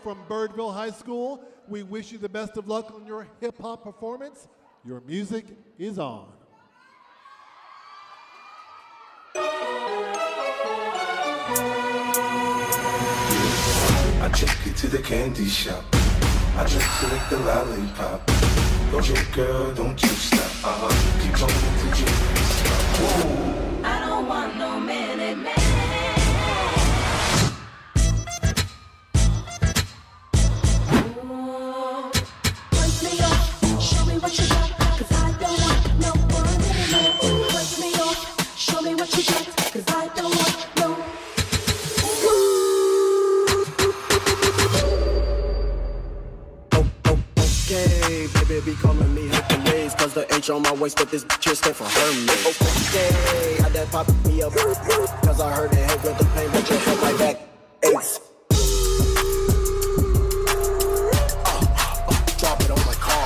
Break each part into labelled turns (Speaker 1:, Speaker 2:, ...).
Speaker 1: from Birdville High School. We wish you the best of luck on your hip-hop performance. Your music is on.
Speaker 2: I take you to the candy shop. I drink to lick the lollipop. Go drink, girl, don't you stop. Keep on to drink.
Speaker 3: I don't want no minute man. Punch me off, show me what you got, 'cause I don't want no one minute man. Punch me off, show me what you got, 'cause I don't want no.
Speaker 4: Okay, baby be calling me Hercules, 'cause the H on my waist, but this bitch stand for Hermes. Okay, had that pop me up, 'cause I heard it hit with the pain, but you hit my back. Ace. Drop it on my car.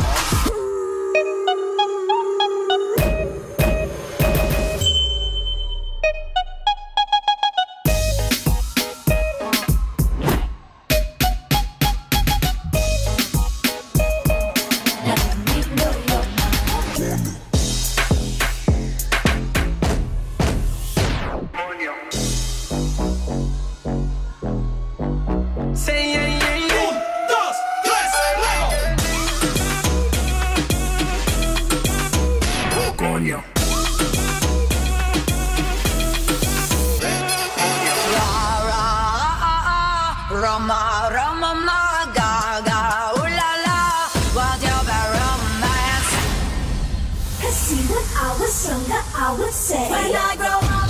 Speaker 3: Roma, Roma, ma, gaga, ooh la la, what's your bad romance?
Speaker 5: 'Cause see, when I was younger, I would say,
Speaker 3: when I grow up,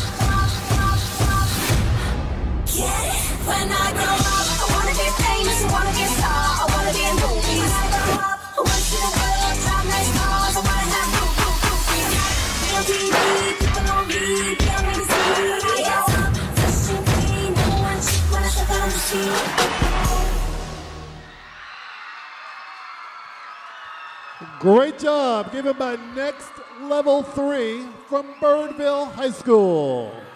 Speaker 5: get it.
Speaker 3: when I grow up, I wanna be famous, I wanna be a star, I wanna be in movies.
Speaker 5: When I grow up,
Speaker 3: I wanna see the world, drive nice cars, I wanna have goofies.
Speaker 5: real TV, people on me, be on me to see. Yes, I'm fresh and clean, number one chick when I step out on the scene.
Speaker 1: Great job. Given by Next Level 3 from Birdville High School.